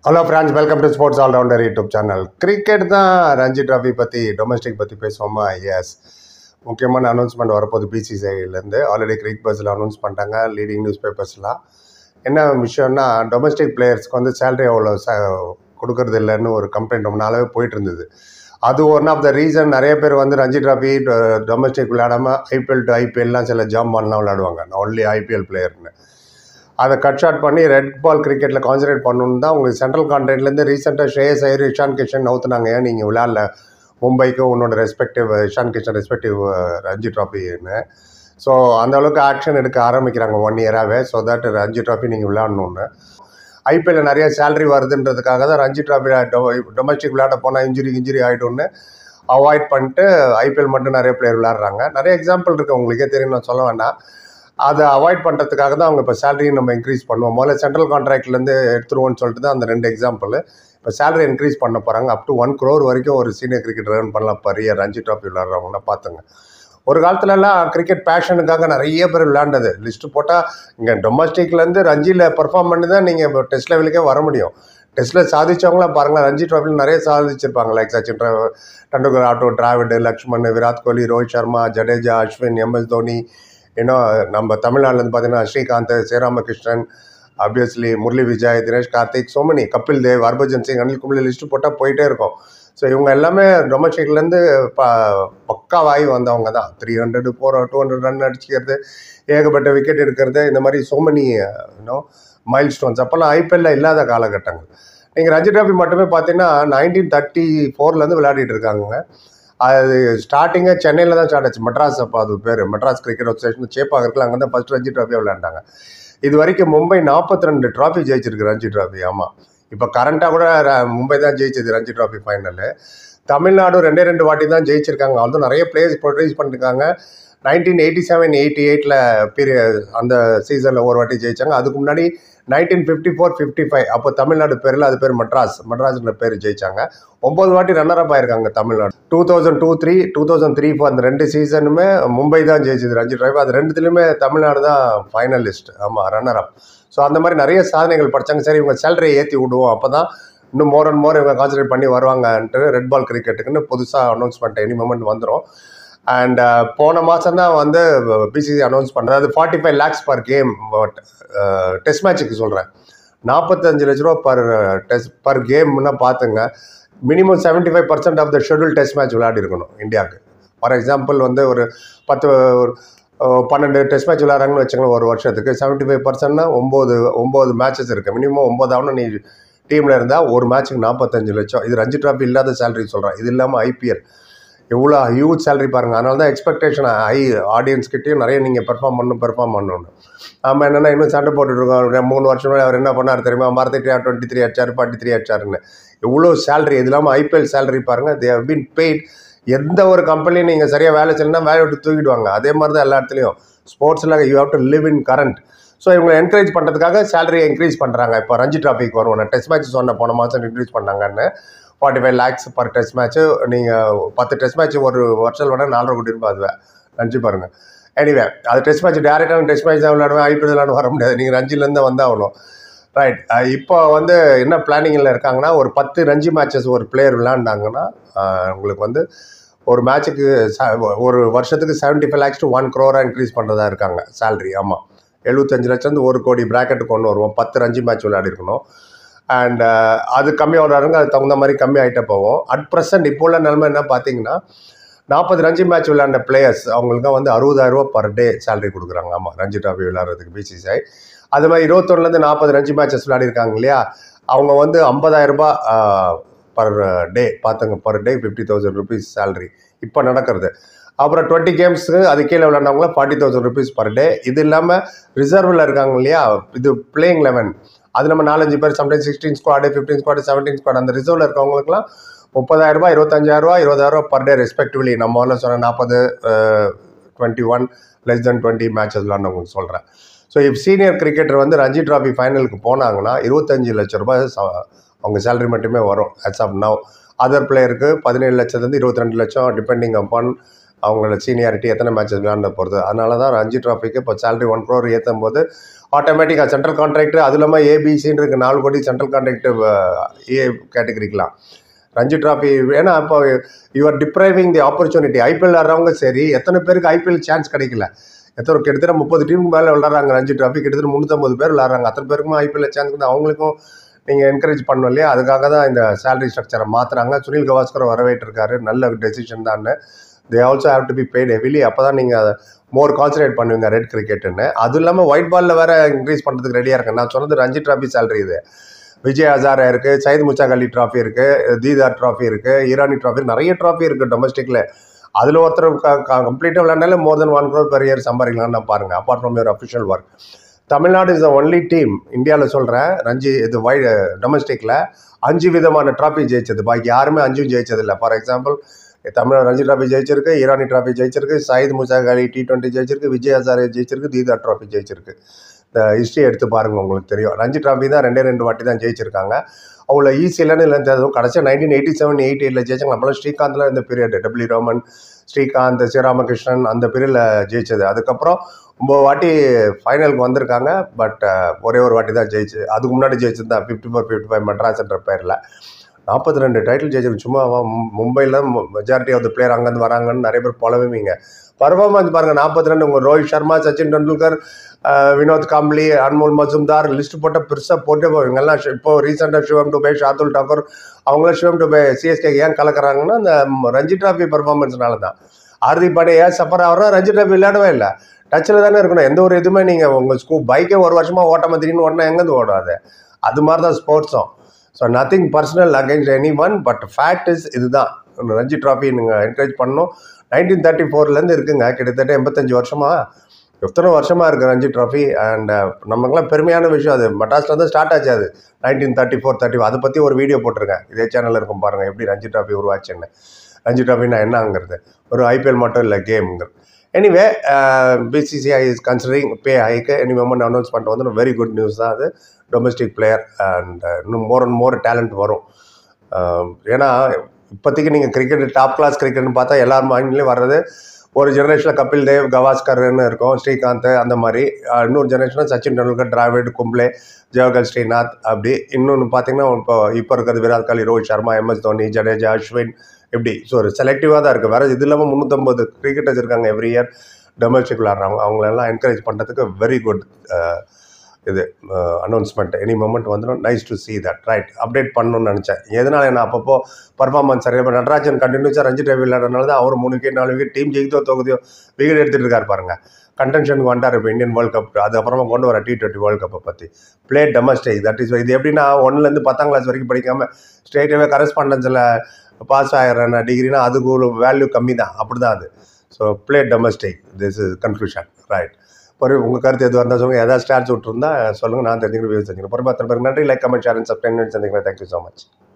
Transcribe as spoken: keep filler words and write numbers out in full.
Hello friends, welcome to sports allrounder YouTube channel. Cricket தான் Ranji trophy பற்றி domestic பற்றி பேசுவோமா? எஸ், முக்கியமான அனௌன்ஸ்மெண்ட் வரப்போகுது பிசிசிஐலேருந்து. ஆல்ரெடி கிரிக் பஸ்ஸில் அனௌன்ஸ் பண்ணிட்டாங்க, லீடிங் நியூஸ் பேப்பர்ஸ்லாம். என்ன விஷயம்னா, டொமஸ்டிக் பிளேயர்ஸ்க்கு வந்து சேலரி அவ்வளோ ச கொடுக்கறது இல்லைன்னு ஒரு கம்ப்ளைண்ட் ரொம்ப நாளாகவே போயிட்டு இருந்தது. அது ஒன் ஆஃப் த ரீசன். நிறைய பேர் வந்து ரஞ்சி ட்ராஃபி டொமஸ்டிக் விளையாடாமல் ஐபிஎல் டு ஐபிஎல்லாம் சில ஜாம்பான்லாம் விளையாடுவாங்க, ஒன்லி ஐபிஎல் பிளேயர்னு. அதை கட் ஷார்ட் பண்ணி ரெட் பால் கிரிக்கெட்டில் கான்சன்ட்ரேட் பண்ணணுன்னு தான் உங்களுக்கு சென்ட்ரல் கான்ட்ராக்ட்லேருந்து ரீசெண்டாக ஷ்ரேயஸ் ஐயர், இஷான் கிஷன் நவுத்துனாங்க. ஏன் நீங்கள் விளையாடல மும்பைக்கும் உன்னோட ரெஸ்பெக்டிவ் இஷான் கிஷன் ரெஸ்பெக்டிவ் ரஞ்சி ட்ராஃபின்னு. ஸோ அந்த அளவுக்கு ஆக்ஷன் எடுக்க ஆரம்பிக்கிறாங்க ஒன் இயராகவே. ஸோ தட் ரஞ்சி ட்ராஃபி நீங்கள் விளையாடணுன்னு. ஐபிஎல்ல நிறைய சேலரி வருதுன்றதுக்காக தான் ரஞ்சி ட்ராஃபி டொமஸ்டிக் விளையாட போனால் இன்ஜுரி இன்ஜுரி ஆகிடும்னு அவாய்ட் பண்ணிட்டு ஐபிஎல் மட்டும் நிறைய பிளேயர் விளையாடுறாங்க. நிறைய எக்ஸாம்பிள் இருக்குது, உங்களுக்கே தெரியும், நான் சொல்ல வேண்டாம். அதை அவாய்ட் பண்ணுறதுக்காக தான் அவங்க இப்போ சேலரியும் நம்ம இன்க்ரீஸ் பண்ணுவோம். முதல்ல சென்ட்ரல் கான்ட்ராக்ட்லேருந்து எடுத்துருவோன்னு சொல்லிட்டு தான் அந்த ரெண்டு எக்ஸாம்பிள். இப்போ சேலரி இன்க்ரீஸ் பண்ண போகிறாங்க. அப் டு ஒன் க்ரோர் வரைக்கும் ஒரு சீனியர் கிரிக்கெட் ரன் பண்ணலாம் பெரிய ரஞ்சி ட்ராஃபி விளையாடுறவங்கன்னா பார்த்துங்க. ஒரு காலத்துலலாம் கிரிக்கெட் பேஷனுக்காக நிறைய பேர் விளையாண்டது. லிஸ்ட்டு போட்டால் இங்கே டொமஸ்டிக்லேருந்து ரஞ்சியில் பர்ஃபார்ம் பண்ணி தான் நீங்கள் இப்போ டெஸ்ட் லெவலுக்கே வர முடியும். டெஸ்ட்டில் சாதிச்சவங்களாம் பாருங்களேன், ரஞ்சி ட்ராஃபியில் நிறைய சாதிச்சிருப்பாங்க. லைக் சச்சின் டெண்டுல்கர் ஆகட்டும், டிராவிட், லக்ஷ்மண், விராட் கோலி, ரோஹித் சர்மா, ஜடேஜா, அஸ்வின், எம்எஸ் தோனி, இன்னும் நம்ம தமிழ்நாட்டிலேருந்து பார்த்தீங்கன்னா ஸ்ரீகாந்த், ஸ்ரீராமகிருஷ்ணன், ஆப்வியஸ்லி முரளி விஜய், தினேஷ் கார்த்திக், சோமனி, கபில் தேவ், ஹர்பஜன் சிங், அனில் கும்ப்ளே, லிஸ்ட்டு போட்டால் போயிட்டே இருக்கும். ஸோ இவங்க எல்லாமே டொமஸ்டிக்லேருந்து ப பக்காவாகி வந்தவங்க தான். Three hundred four two hundred run அடிச்சிக்கிறது, ஏகப்பட்ட விக்கெட் எடுக்கிறது, இந்த மாதிரி சோமனி இன்னும் மைல் ஸ்டோன்ஸ் அப்போல்லாம் ஐபிஎல்ல இல்லாத காலகட்டங்கள். நீங்கள் ரஞ்சி ட்ராஃபி மட்டுமே பார்த்தீங்கன்னா நைன்டீன் தேர்ட்டி ஃபோர்லேருந்து விளையாடிட்டு இருக்காங்க. அது ஸ்டார்டிங்கே சென்னையில் தான் ஸ்டார்ட் ஆச்சு. மெட்ராஸ், அப்போ அது பேர் மெட்ராஸ் கிரிக்கெட் அசோசியேஷன் சேப்பாக இருக்குல்ல, அங்கே தான் ஃபஸ்ட் ரஞ்சி ட்ராஃபியாக விளையாண்டாங்க. இது வரைக்கும் மும்பை நாற்பத்தி ரெண்டு ட்ராஃபி ஜெயிச்சிருக்கு ரஞ்சி ட்ராஃபி. ஆமாம், இப்போ கரண்ட்டாக கூட மும்பை தான் ஜெயிச்சது ரஞ்சி ட்ராஃபி ஃபைனலு. தமிழ்நாடு ரெண்டே ரெண்டு வாட்டி தான் ஜெயிச்சிருக்காங்க. அதுவும் நிறைய பிளேயர்ஸ் ப்ரொடியூஸ் பண்ணியிருக்காங்க. நைன்டீன் எயிட்டி செவன் எயிட்டி எயிட்டில் பீரிய அந்த சீசனில் ஒரு வாட்டி ஜெயித்தாங்க. அதுக்கு முன்னாடி nineteen fifty four fifty five அப்போ தமிழ்நாடு பேரில் அது பேர் மெட்ராஸ் மெட்ராஸ்ன்ற பேர் ஜெயித்தாங்க. ஒம்பது வாட்டி ரன்னர் அப் ஆயிருக்காங்க Tamil Nadu. Two thousand two three two thousand three four அந்த ரெண்டு சீசனுமே மும்பை தான் ஜெயிச்சது ரஞ்சி ட்ராஃபி. அது ரெண்டுத்துலேயுமே தமிழ்நாடு தான் ஃபைனலிஸ்ட். ஆமாம், ரன்னர் அப். ஸோ அந்த மாதிரி நிறைய சாதனைகள் படித்தாங்க. சரி, இவங்க சேலரியை ஏற்றி விடுவோம், அப்போ தான் இன்னும் மோர் அண்ட் மோர் இவங்க கான்சன்ட்ரேட் பண்ணி வருவாங்கன்ட்டு ரெட் பால் கிரிக்கெட்டுக்குன்னு புதுசாக அனௌன்ஸ்மெண்ட் எனி மூமெண்ட் வந்துடும். அண்ட் போன மாதம் தான் வந்து பிசிசி அனௌன்ஸ் பண்ணுறது. அது forty five lakhs per game. But test மேட்சுக்கு சொல்கிறேன், நாற்பத்தஞ்சு லட்ச ரூபா பர் டெஸ்ட் பர் கேம்னா பார்த்துங்க. Minimum seventy five percent of the schedule test match விளையாடி இருக்கணும் இந்தியாவுக்கு. ஃபார் எக்ஸாம்பிள் வந்து ஒரு பத்து பன்னெண்டு டெஸ்ட் மேட்ச் விளையாடுறாங்கன்னு வச்சுக்கோங்களேன் ஒரு வருஷத்துக்கு. செவன்ட்டி ஃபைவ் பர்சன்ட்னா ஒம்பது ஒம்பது மேட்சஸ் இருக்குது. மினிமம் ஒம்பதாவதுன்னு நீ டீமில் இருந்தால் ஒரு மேட்ச்சுக்கு நாற்பத்தஞ்சு லட்சம். இது ரஞ்சி ட்ராஃபி இல்லாத சேலரி சொல்கிறேன். இது இல்லாமல் ஐபிஎல் எவ்வளோ ஹியூஜ் சேலரி பாருங்கள். அதனால தான் எக்ஸ்பெக்டேஷன் ஹை. ஆடியன்ஸ்கிட்டையும் நிறைய நீங்கள் பெர்ஃபார்ம் பண்ணணும் பெர்ஃபார்ம் பண்ணணும்னு. நம்ம என்னென்னா இன்னும் சண்டை போட்டுட்ருக்கோம். மூணு வருஷம் அவர் என்ன பண்ணார் தெரியுமா? மறந்துட்டு டுவெண்ட்டி த்ரீ அடிச்சார், ஃபார்ட்டி த்ரீ அடிச்சாருன்னு. எவ்வளோ சேலரி. இது இல்லாமல் ஐபிஎல் சேலரி பாருங்கள். They have been paid. எந்த ஒரு கம்பெனியும் நீங்கள் சரியாக வேலை செய்யணும்னா வேலையை விட்டு தூக்கிடுவாங்க. அதே மாதிரி தான் எல்லா இடத்துலையும் ஸ்போர்ட்ஸில் you have to live in current. So இவங்களை என்கரேஜ் பண்ணுறதுக்காக சேலரியை இன்க்ரீஸ் பண்ணுறாங்க. இப்போ ரஞ்சி ட்ராஃபிக்கு வருவோம். நான் டெஸ்ட் மேட்ச் சொன்ன போன மாதம் இன்க்ரீஸ் பண்ணாங்கன்னு. Forty five lakhs per test match. நீங்கள் பத்து டெஸ்ட் மேட்ச் ஒரு வருஷம் வேணால் நாலரை கோடி ரூபாய் அதுவே ரஞ்சி பாருங்கள். எனிவே, அது டெஸ்ட் மேட்ச் டேரெக்டான டெஸ்ட் மேட்ச் தான் விளையாடுவேன். ஐபிஎல் விளையாட வர முடியாது. நீங்கள் ரஞ்சிலேருந்து வந்தாகணும். ரைட். இப்போ வந்து என்ன பிளானிங்கில் இருக்காங்கன்னா, ஒரு பத்து ரஞ்சி மேட்சஸ் ஒரு பிளேயர் விளையாண்டாங்கன்னா உங்களுக்கு வந்து ஒரு மேட்சுக்கு ஒரு வருஷத்துக்கு seventy five lakhs to one க்ரோராக இன்க்ரீஸ் பண்ணுறதா இருக்காங்க சேலரி. ஆமாம், எழுபத்தஞ்சு லட்சம் ஒரு கோடி ப்ராக்கெட்டு கொண்டு வருவோம். பத்து ரஞ்சி மேட்ச் விளையாடி இருக்கணும். அண்ட் அது கம்மியாக விளையாடுங்க, அது தகுந்த மாதிரி கம்மி ஆகிட்டே போவோம். அட் ப்ரெசன்ட் இப்போ உள்ள நிலைமை என்ன பார்த்தீங்கன்னா, நாற்பது ரஞ்சி மேட்ச் விளையாண்ட பிளேயர்ஸ் அவங்களுக்கு வந்து அறுபதாயிரரூபா பர் டே சேலரி கொடுக்குறாங்க. ஆமாம், ரஞ்சி ட்ராஃபி விளையாடுறதுக்கு பிசிசிஐ. அது மாதிரி இருபத்தொன்னுலேருந்து நாற்பது ரஞ்சி மேட்சஸ் விளையாடிருக்காங்க இல்லையா, அவங்க வந்து ஐம்பதாயிரரூபா பர் டே பார்த்துங்க. Per day fifty thousand rupees salary இப்போ நடக்கிறது. அப்புறம் டுவெண்ட்டி கேம்ஸுக்கு அது கீழே விளையாண்டவங்கள forty thousand rupees per day. இது இல்லாமல் ரிசர்வில் இருக்காங்க இல்லையா, இது பிளேயிங் லெவன். அது நம்ம நாலஞ்சு பேர், sometimes sixteen squad, fifteen squad, seventeen squad, அந்த ரிசர்வில் இருக்கவங்களுக்குலாம் முப்பதாயிரரூபா இருபத்தஞ்சாயிரரூபா இருபதாயிரரூபா பர் டே ரெஸ்பெக்டிவ்லி. நம்ம ஊரில் சொன்ன நாற்பது twenty one less than twenty matches விளாண்டவங்களுக்கு சொல்கிறேன். ஸோ இப்போ சீனியர் கிரிக்கெட்டர் வந்து ரஞ்சி ட்ராஃபி ஃபைனலுக்கு போனாங்கன்னா இருபத்தஞ்சி லட்ச ரூபாய் அவங்க சேலரி மட்டுமே வரும் ஆஸ் ஆஃப் நவ். அதர் பிளேயருக்கு பதினேழு லட்சத்துலேருந்து இருபத்தி ரெண்டு லட்சம் டிபெண்டிங் அப்பான் அவங்களோட சீனியாரிட்டி எத்தனை மேட்சஸ் விளையாண்ட போகிறது. அதனால தான் ரஞ்சி ட்ராஃபிக்கு இப்போ சேலரி ஒன் க்ரோர் ஏற்றும் போது ஆட்டோமேட்டிக்காக சென்ட்ரல் கான்ட்ராக்டர் அது இல்லாமல் ஏபிசின்னு இருக்குது நாலு கோடி சென்ட்ரல் கான்ட்ராக்டர் ஏ கேட்டகரிக்கலாம் ரஞ்சி ட்ராஃபி. ஏன்னா இப்போ you're depriving the opportunity. IPL ஆடுறவங்க சரி, எத்தனை பேருக்கு ஐபிஎல் சான்ஸ் கிடைக்கல, எத்தனை கிட்டத்தட்ட முப்பது டீமுக்கு மேலே விளாட்றாங்க ரஞ்சி ட்ராஃபி, கிட்டத்தட்ட முந்நூற்றம்பது பேர் விளாட்றாங்க. அத்தனை பேருக்கும் ஐபிஎல் சான்ஸ் வந்து அவங்களுக்கும் நீங்கள் என்கரேஜ் பண்ணணும் இல்லையா? அதுக்காக தான் இந்த சேலரி ஸ்ட்ரக்சரை மாற்றுறாங்க. சுனில் கவாஸ்கர் வரவேற்றிருக்காரு, நல்ல டெசிஷன் தான். They also have to be paid heavily. அப்போ தான் நீங்கள் மோர் கான்சன்ட்ரேட் பண்ணுவீங்க ரெட் கிரிக்கெட்டுன்னு. அதுவும் இல்லாமல் ஒயிட் பாலில் வேறு இன்க்ரீஸ் பண்ணுறதுக்கு ரெடியாக இருக்கேன். நான் சொன்னது ரஞ்சி ட்ராஃபி சேலரி இது. விஜய் ஹசாரே இருக்குது, சயித் முஸ்தாக் அலி ட்ராஃபி இருக்குது, தீதார் ட்ராஃபி இருக்குது, ஈரானி ட்ராஃபி, நிறைய ட்ராஃபி இருக்குது டொமஸ்டிக்கில். அதில் ஒருத்தர் கம்ப்ளீட்டாக விளையாண்டாலே more than one crore per year சம்பாதிக்கலாம்னு நான் பாருங்கள். Apart from your official work. Tamil Nadu is the only team இந்தியாவில் சொல்கிறேன் ரஞ்சி இது வை டொமஸ்டிக்கில் அஞ்சு விதமான ட்ராஃபி ஜெயிச்சது. பாக்கி யாருமே அஞ்சும் ஜெயிச்சதில்லை. For example Tamil Nadu Ranji trophy ஜெயிச்சிருக்கு, ஈரானி ட்ராஃபி ஜெயிச்சிருக்கு, சயித் முஸ்தாக் அலி டி டுவெண்ட்டி ஜெயிச்சிருக்கு, விஜய் ஹசாரே ஜெயிச்சிருக்கு, தீதார் ட்ராஃபி ஜெயிச்சிருக்கு. இந்த ஹிஸ்ட்ரி எடுத்து பாருங்கள், உங்களுக்கு தெரியும். ரஞ்சி ட்ராஃபி தான் ரெண்டே ரெண்டு வாட்டி தான் ஜெயிச்சிருக்காங்க. அவ்வளோ ஈஸி இல்லைன்னு இல்லை தெரியும். கடைசியாக நைன்டீன் எயிட்டி செவன் எயிட்டி எயிட்டில் ஜெயிச்சாங்க. நம்மளாம் ஸ்ரீகாந்தில் இந்த பீரியட் டபிள்யூ ரோமன், ஸ்ரீகாந்த், ஸ்ரீராமகிருஷ்ணன் அந்த பீரியடில் ஜெயிச்சது. அதுக்கப்புறம் ஒம்பது வாட்டி ஃபைனலுக்கு வந்திருக்காங்க. பட் ஒரே ஒரு வாட்டி தான் ஜெயிச்சு. அதுக்கு முன்னாடி ஜெயிச்சது தான் ஃபிஃப்டி ஃபோர் ஃபிஃப்டி ஃபைவ் மெட்ராஸ்ன்ற பேரில் நாற்பத்தி ரெண்டு டைட்டில் ஜெயிச்சிருக்கு. சும்மா மும்பையில் மெஜாரிட்டி ஆஃப் த பிளேயர் அங்கேருந்து வராங்கன்னு நிறைய பேர் புலம்புவீங்க. பர்ஃபார்மன்ஸ் பாருங்கள், நாற்பத்தி ரெண்டு உங்கள் ரோஹித் சர்மா, சச்சின் டெண்டுல்கர், வினோத் காம்ப்ளி, அன்மோல் மஜும்தார் லிஸ்ட் போட்டால் பெருசாக போட்டே போவீங்கெல்லாம். இப்போ ரீசெண்டாக சிவம் டுபே, ஷார்துல் டாக்கூர் அவங்களாம் சிவம் டுபே சிஎஸ்கே ஏன் கலக்கிறாங்கன்னா அந்த ரஞ்சி ட்ராஃபி பர்ஃபார்மன்ஸ்னால தான். ஹார்திக் பாண்டியா ஏன் சஃபர் ஆகிறா? ரஞ்சி ட்ராஃபி விளையாடவே இல்லை. டச்சில் தானே இருக்கணும். எந்த ஒரு இதுவுமே நீங்கள் உங்கள் ஸ்கூ பைக்கே ஒரு வருஷமாக ஓட்டாமல் திடீர்னு ஓட்டினா எங்கேருந்து ஓடாது? அது மாதிரி தான் ஸ்போர்ட்ஸும். So nothing personal against any one, but fact is இதுதான். ரஞ்சி ட்ராஃபி நீங்கள் என்கரேஜ் பண்ணணும். நைன்டீன் தேர்ட்டி ஃபோர்லேருந்து இருக்குங்க, கிட்டத்தட்ட எண்பத்தஞ்சு வருஷமாக எத்தனை வருஷமாக இருக்குது ரஞ்சி ட்ராஃபி. அண்ட் நமக்குலாம் பெருமையான விஷயம். அது மெட்ராஸில் தான் ஸ்டார்ட் ஆச்சு. அது நைன்டீன் தேர்ட்டி ஃபோர் தேர்ட்டி அதை பற்றி ஒரு வீடியோ போட்டிருக்கேன், இதே சேனலில் இருக்கும் பாருங்கள், எப்படி ரஞ்சி ட்ராஃபி உருவாச்சுன்னு. ரஞ்சி ட்ராஃபின்னா என்னங்கிறது ஒரு ஐபிஎல் மட்டும் இல்லை, கேம்ங்கிறது. Anyway BCCI is considering pay ஹைக்கு எனி மொமெண்ட் அனௌன்ஸ் பண்ணிட்டு வந்து வெரி குட் நியூஸ் தான் அது. டொமஸ்டிக் பிளேயர் அண்ட் இன்னும் மோர் அண்ட் மோர் டேலண்ட் வரும். ஏன்னா இப்போதைக்கு நீங்கள் கிரிக்கெட் டாப் கிளாஸ் கிரிக்கெட்னு பார்த்தா எல்லார் மைண்ட்லேயும் வர்றது ஒரு ஜெனரேஷனில் கபில் தேவ், கவாஸ்கர்னு இருக்கும், ஸ்ரீகாந்த் அந்த மாதிரி. இன்னொரு ஜெனரேஷனில் சச்சின் டெண்டுல்கர், டிராவிட், கும்ப்ளே, ஜவஹர்லால் ஸ்ரீநாத் அப்படி. இன்னொன்று பார்த்தீங்கன்னா இப்போ இப்போ இருக்கிறது விராட் கோலி, ரோஹித் சர்மா, எம்எஸ் தோனி, ஜடேஜா, அஸ்வின் இப்படி. ஸோ ஒரு செலக்டிவாக தான் இருக்குது. வேறு இது இல்லாமல் முந்நூற்றம்பது கிரிக்கெட்டர்ஸ் இருக்காங்க எவ்ரி இயர் டொமஸ்டிக் விளாட்றாங்க. அவங்களெல்லாம் என்கரேஜ் பண்ணுறதுக்கு வெரி குட் இது அனௌன்ஸ்மெண்ட் எனி மொமெண்ட் வந்துடும். Nice to see that. Right, update பண்ணணும்னு நினச்சேன். எதனால் என்ன அப்பப்போ பர்ஃபார்மன்ஸ் சரியாக இப்போ நடராஜன் கண்டினியூஸாக ரஞ்சி ட்ராஃபி விளையாடுறதுனால தான் அவர் மூணு விக்கெட் நாலு விக்கெட் டீம் ஜெயித்தோ தொகுதியோ விக்கெட் எடுத்துகிட்டு இருக்காரு பாருங்கள். கண்டென்ஷனுக்கு வந்தார் இப்போ இந்தியன் வேர்ல்டு கப். அதுக்கப்புறமா கொண்டு வர டி டுவெண்ட்டி வேர்ல்டு கப்பை பற்றி பிளே டொமஸ்டிக். தட் இஸ் இது எப்படின்னா ஒன்றுலேருந்து பத்தாம் கிளாஸ் வரைக்கும் படிக்காமல் ஸ்ட்ரெயிட்டாகவே கரஸ்பாண்டன்ஸில் பாஸ் ஆகிடுறேன் டிகிரினா அதுக்கு ஒரு வேல்யூ கம்மி தான். அப்படி தான் அது. So play domestic, this is conclusion. Right, ஒரு உங்கள் கருத்து எதுவாக இருந்தால் சொல்லுங்கள். ஏதாவது ஸ்டார்ஸ் விட்டுருந்தா சொல்லுங்கள், நான் தெரிஞ்சுக்கிறேன், வியூஸ் தெரிஞ்சுக்கிறேன். பொறுப்பாக பேருக்கு நன்றி. Like, comment, share and subscribe சந்திக்கிறேன். Thank you so much.